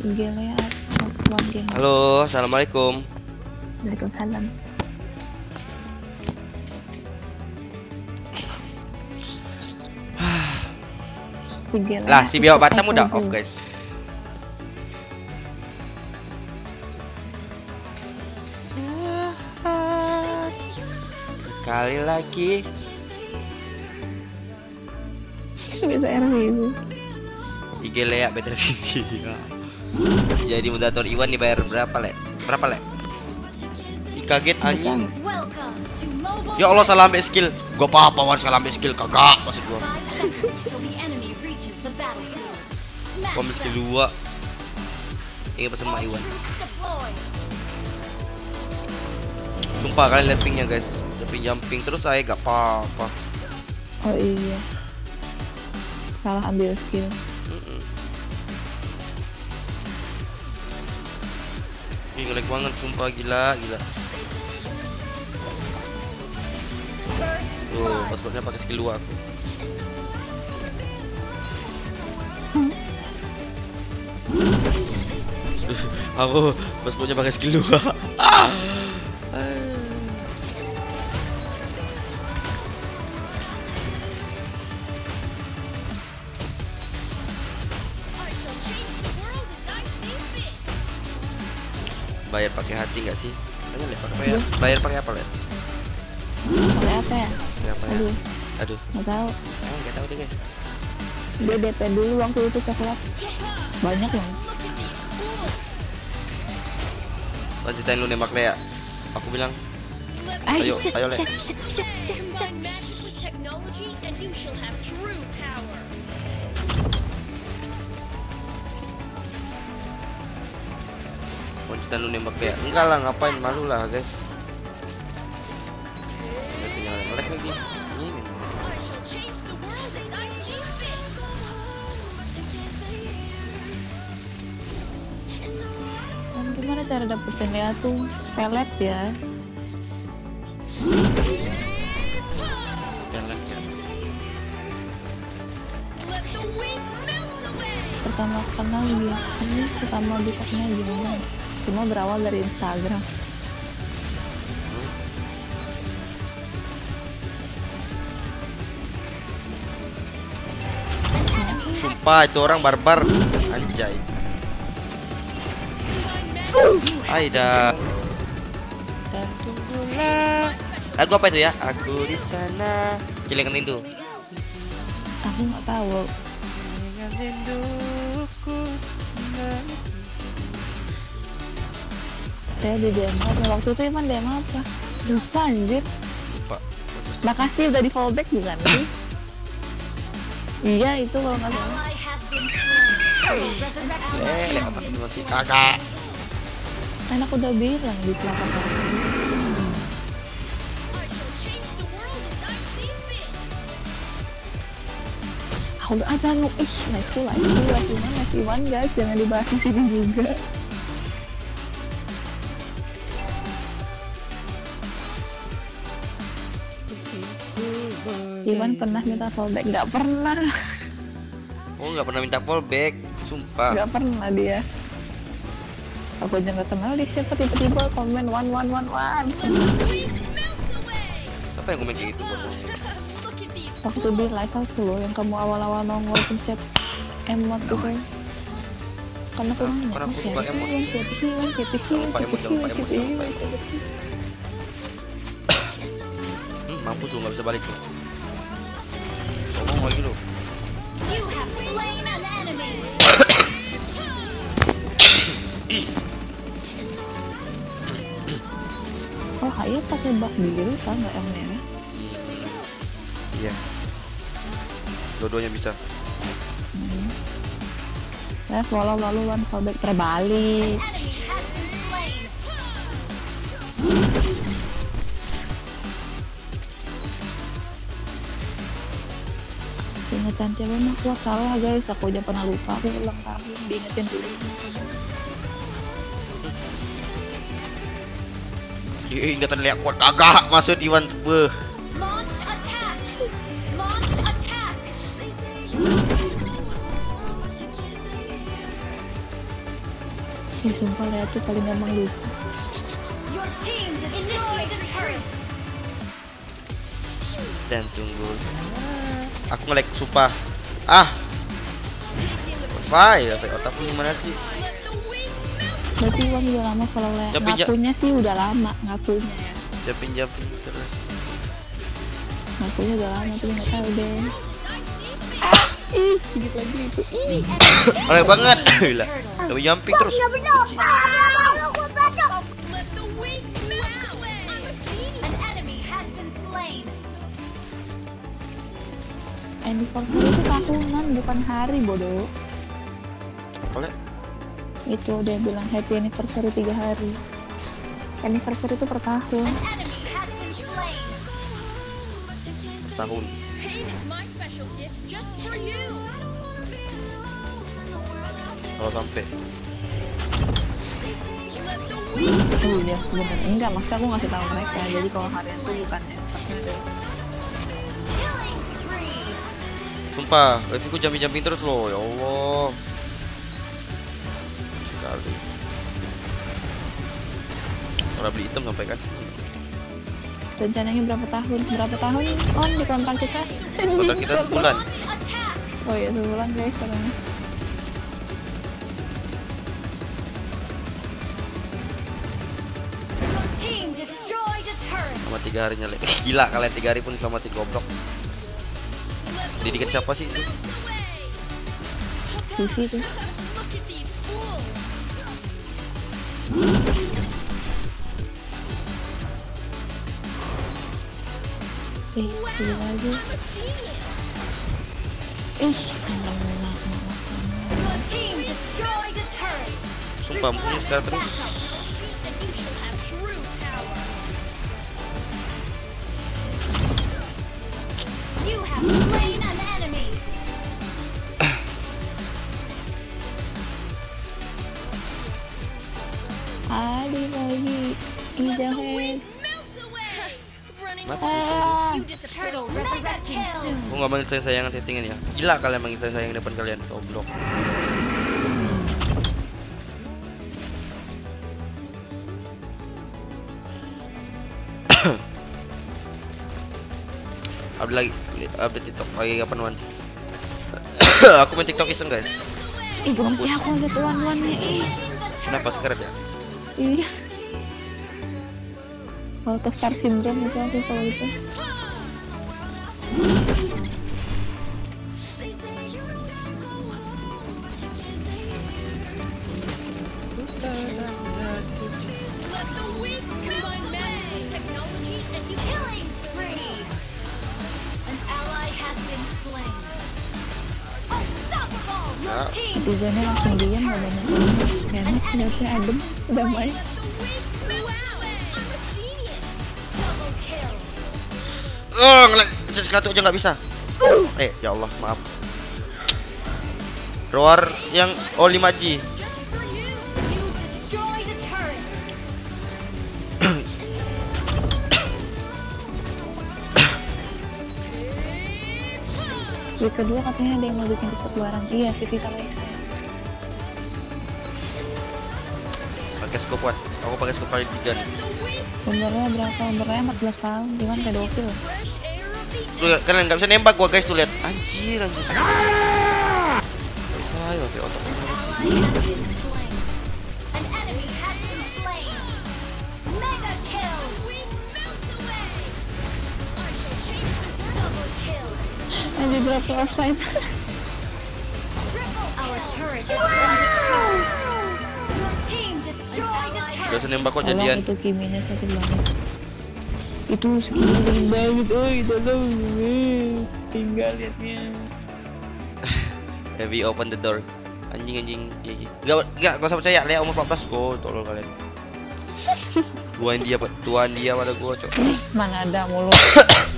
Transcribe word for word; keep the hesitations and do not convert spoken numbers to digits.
Gele one game. Halo, assalamualaikum. Waalaikumsalam. Lah, si Biawak Batam udah off, guys. Sekali lagi. Bisa R V itu. I G Lea better video. Jadi moderator Iwan dibayar berapa, Le? Berapa, Le? Ih, kaget anjing. Ya Allah, salah ambil skill. Gua apa-apa wan salah ambil skill kagak maksud gua. Gua ambil skill dua. Ini pesan sama Iwan. Sumpah kalian lihat pingnya, guys. Jumping jumping terus saya gak apa-apa. Oh iya. Salah ambil skill. Mm-mm. Ih, ngelag banget sumpah, gila, gila. Tuh, passwordnya pakai skill dua aku. Aku passwordnya pakai skill dua. Bayar pakai hati nggak sih? Tanya Le, pakai bayar, bayar pakai apa, Le? Pakai apa ya? Pakai apa ya? Aduh, Aduh, nggak tahu. ah, nggak tahu deh, guys. Dia D P dulu waktu itu coklat. Banyak loh. Lanjutin lu nembak Le ya. Aku bilang, Ayo, ayo, ayo Le. Lanjutin lu nembak Le ya. Enggak lah, ngapain, malu lah, guys. Nggak punya ngelek lagi. Ini. Kan gimana cara dapetin Lea tuh? Pelet ya. Jalan ya. Pertama kenal dia, ini pertama bisa kenal gimana? Semua berawal dari Instagram. Sumpah itu orang barbar, anjay. Aida. Dan tunggulah. Lagu apa itu ya? Aku di sana. Cilengan rindu. Aku nggak tahu. Cilengan rinduku. Saya di demo waktu itu emang demo apa? Lupa anjir. Lupa. Makasih udah di fallback bukan sih? Iya itu kalau nggak salah. Eh, lewat aku masih kakak. Kan aku udah bilang di pelapor. Aku udah ada nu ih live tuh live tuh live one live one guys, jangan dibahas di sini juga. Iwan pernah minta fallback? Nggak pernah. Oh, nggak pernah minta fallback, sumpah. Nggak pernah dia. Aku aja nggak kenal dia siapa, tiba-tiba komen one one one one. Siapa yang komen kayak gitu? Waktu di live aku loh, yang kamu awal-awal nongol pencet emot gitu. Karena aku nanya, Karena aku oh, suka siapa sih emot. Iwan, siapa sih Iwan, siapa sih Iwan, Lupa siapa emot, sih lupa Iwan, emot, siapa sih lupa Iwan, emot. siapa sih. Hmm, mampus lu, nggak bisa balik lu. Ngomong lagi lu. Oh Hayat pakai bak biru kan, nggak yang merah. Iya. Dua-duanya bisa. Hmm. Ya walau lalu one fallback terbalik. Ingatan cewek mah kuat, salah guys, aku aja pernah lupa, aku ulang tahun diingetin dulu. Ih, ingatan lihat kuat kagak maksud Iwan beh. Eh sumpah Lea tuh paling gampang lupa. Dan tunggu. Aku nge-lag sumpah. Ah. Wifi, wifi otakku gimana sih? Berarti Iwan udah lama kalau Lea Tapi ja- ngakunya sih udah lama ngakunya ya. Jumping jumping terus. Ngakunya udah lama tapi nggak tahu deh. Ah, ih, sedikit lagi itu. Ih. Oleh banget. Gila. Tapi jumping terus. Benci. Anniversary itu tahunan bukan hari bodoh. Oleh. Itu dia bilang happy anniversary tiga hari. Anniversary itu per tahun. Tahun. Kalau sampai. Oh iya bener. Enggak maksudnya aku ngasih tahu mereka. Jadi kalau harian tuh bukan anniversary. Sumpah, wifi ku jumping-jumping terus loh, ya Allah. Sekali. Orang beli item sampai kan? Rencananya berapa tahun? Berapa tahun on di kontrak kita? Kontrak kita sebulan. Oh iya sebulan guys sekarang. Sama tiga harinya le. Gila kalian tiga hari pun diselamatin goblok. Didikan siapa sih itu? Vivi tuh. Eh, tiga lagi. Ih, enak. Sumpah musuhnya sekarang terus. Adi lagi, Ijahen. Mati. Ah, Aku nggak manggil saya sayangan settingan ya. Gila kalian manggil saya sayang depan kalian, goblok. Update lagi, update TikTok lagi kapan Wan? Aku main TikTok iseng guys. ih gemes ya aku liat wan-wannya. Ih, Kenapa sekarang ya? iya. Auto star syndrome itu aku kalau gitu. Netizennya langsung diam gak banyak ngomong. Enak liatnya adem, damai. Oh, ngelag satu aja nggak bisa. Eh, ya Allah, maaf. Roar yang oh lima G. Week kedua katanya ada yang mau bikin TikTok bareng. Iya, Vivi sama Isa. Pakai scope Wan. Aku pakai scope kali tiga nih. Umurnya berapa? Umurnya empat belas tahun. Gimana pedofil? Tuh, kalian nggak bisa nembak gua guys, tuh lihat. Anjir, anjir. Bisa ayo, pakai otak gimana sih? Anjir berapa offside? Udah senembak kok Tolong jadian. itu kiminya sakit banget. Itu skill paling banget. Oh tolong. Tinggal liatnya. Heavy open the door. Anjing anjing gigi. Enggak enggak enggak usah percaya, Lea umur empat belas. Oh, tolong kalian. Tuan dia tuan dia pada gua, cok. Ih, mana ada mulu.